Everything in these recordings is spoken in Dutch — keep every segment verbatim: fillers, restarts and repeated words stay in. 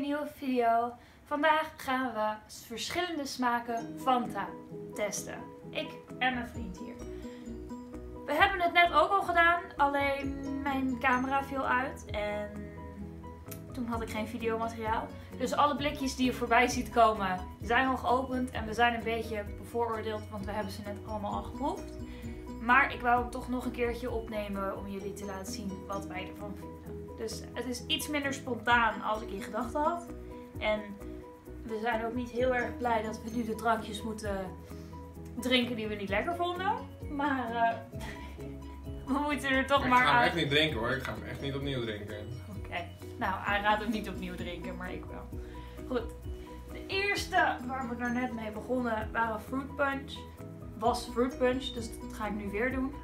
nieuwe video. Vandaag gaan we verschillende smaken Fanta testen. Ik en mijn vriend hier. We hebben het net ook al gedaan, alleen mijn camera viel uit en toen had ik geen videomateriaal. Dus alle blikjes die je voorbij ziet komen zijn al geopend en we zijn een beetje bevooroordeeld, want we hebben ze net allemaal al geproefd. Maar ik wou hem toch nog een keertje opnemen om jullie te laten zien wat wij ervan vinden. Dus het is iets minder spontaan als ik in gedachten had. En we zijn ook niet heel erg blij dat we nu de drankjes moeten drinken die we niet lekker vonden. Maar uh, we moeten er toch ik maar Ik ga hem uit. echt niet drinken hoor, ik ga hem echt niet opnieuw drinken. Oké, okay. Nou hij raadt hem niet opnieuw drinken, maar ik wel. Goed, de eerste waar we er net mee begonnen waren Fruit Punch. Was Fruit Punch, dus dat ga ik nu weer doen.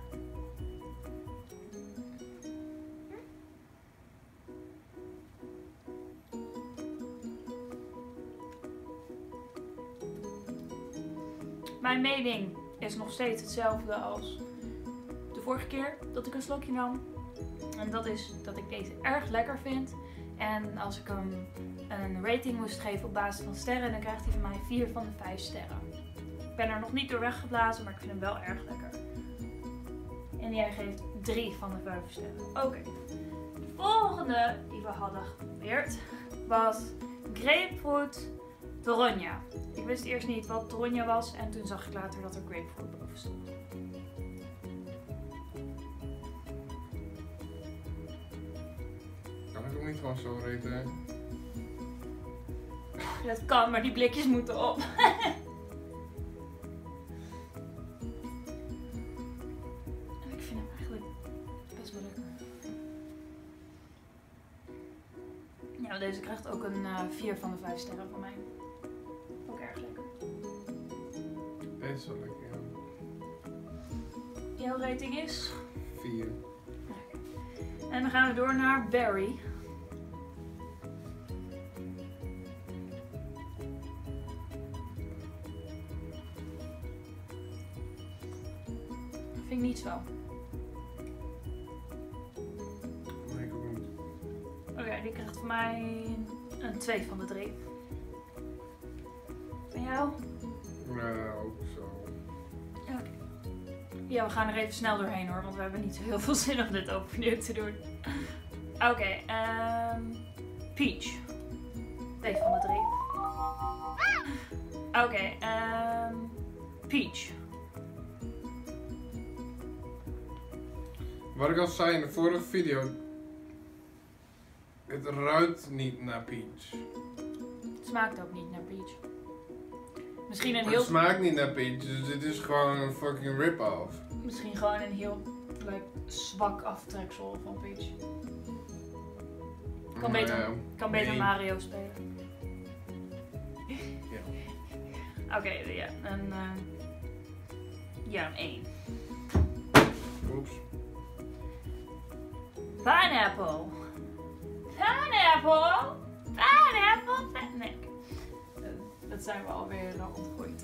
Mijn mening is nog steeds hetzelfde als de vorige keer dat ik een slokje nam. En dat is dat ik deze erg lekker vind. En als ik hem een rating moest geven op basis van sterren, dan krijgt hij van mij vier van de vijf sterren. Ik ben er nog niet door weggeblazen, maar ik vind hem wel erg lekker. En jij geeft drie van de vijf sterren. Oké. Okay. De volgende die we hadden geprobeerd was Grapefruit Toronja. Ik wist eerst niet wat Toronja was en toen zag ik later dat er grapefruit boven stond. Kan ik ook niet gewoon zo reten? Dat kan, maar die blikjes moeten op. Ik vind hem eigenlijk best wel lekker. Ja, deze krijgt ook een uh, vier van de vijf sterren van mij. Ook erg lekker. Deze is wel lekker, ja. Jouw rating is? vier. En dan gaan we door naar Berry. Vind ik niet zo. Nee, ik ook niet. Oké, okay, die krijgt van mij een twee van de drie. Van jou? Ja, ook zo. Oké. Okay. Ja, we gaan er even snel doorheen hoor, want we hebben niet zo heel veel zin om dit overnieuw te doen. Oké, okay, um, Peach. twee van de drie. Oké, okay, um, Peach. Wat ik al zei in de vorige video, het ruikt niet naar peach. Het smaakt ook niet naar peach. Misschien een Maar heel... het smaakt niet naar peach, dus dit is gewoon een fucking rip-off. Misschien gewoon een heel like, zwak aftreksel van peach. Kan Maar, beter, uh, kan beter nee. Mario spelen. Ja. Oké, okay, ja. Een, uh, ja, een één. Oeps. Pineapple. Pineapple. Pineapple. Nee, uh, dat zijn we alweer uh, ontgooid.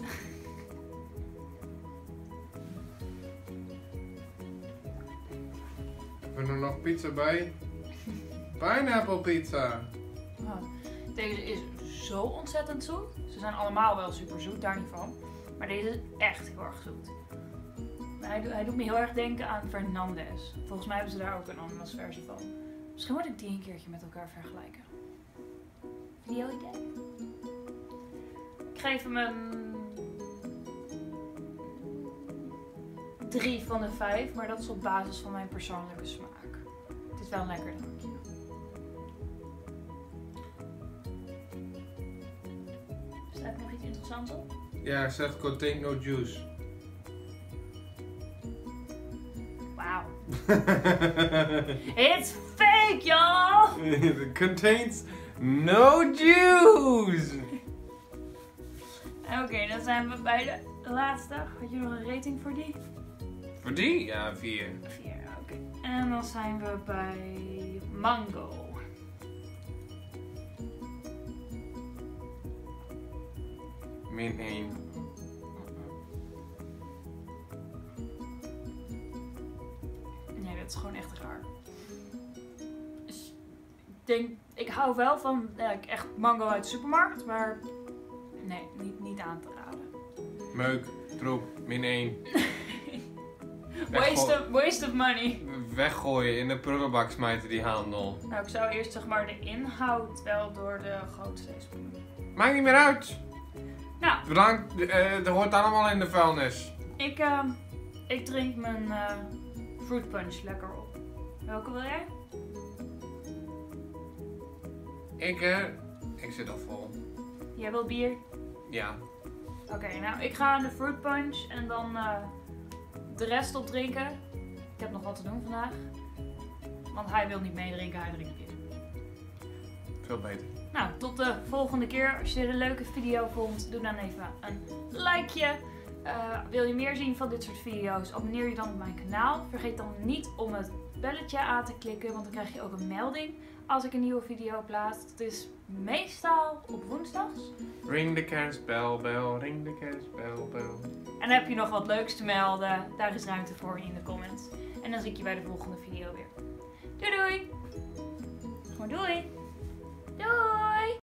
Hebben we er nog pizza bij? Pineapple pizza. Oh, deze is zo ontzettend zoet. Ze zijn allemaal wel super zoet, daar niet van. Maar deze is echt heel erg zoet. Hij, do hij doet me heel erg denken aan Fernandez. Volgens mij hebben ze daar ook een ananasversie van. Misschien moet ik die een keertje met elkaar vergelijken. Video idee? Ik geef hem een drie van de vijf, maar dat is op basis van mijn persoonlijke smaak. Het is wel een lekker drankje. Staat er nog iets interessants op? Ja, hij zegt contain no juice. Wauw. It's fake, y'all! It contains no juice! Oké, okay, dan zijn we bij de laatste. Had je nog een rating voor die? Voor die? Ja, vier. vier, oké. Okay. En dan zijn we bij Mango. Min één. Nee, dat is gewoon echt raar. denk, ik hou wel van ja, echt mango uit de supermarkt, maar nee, niet, niet aan te raden. Meuk, troep, min één. Waste of, waste of money. Weggooien, in de prullenbak smijten die handel. Nou, ik zou eerst zeg maar de inhoud wel door de grootste spoelen. Maakt niet meer uit. Nou, Bedankt, uh, dat hoort allemaal in de vuilnis. ik, uh, ik drink mijn uh, fruit punch lekker op. Welke wil jij? Ik, eh, uh, ik zit al vol. Jij wil bier? Ja. Oké, okay, nou ik ga aan de fruit punch en dan uh, de rest opdrinken. Ik heb nog wat te doen vandaag. Want hij wil niet meedrinken, hij drinkt bier. Veel beter. Nou, tot de volgende keer. Als je dit een leuke video vond, doe dan even een likeje. Uh, wil je meer zien van dit soort video's, abonneer je dan op mijn kanaal. Vergeet dan niet om het belletje aan te klikken, want dan krijg je ook een melding als ik een nieuwe video plaats. Het is meestal op woensdags. Ring de kerstbel, bel, ring de kerstbel, bel. En heb je nog wat leuks te melden, daar is ruimte voor in de comments. En dan zie ik je bij de volgende video weer. Doei doei! Gewoon doei!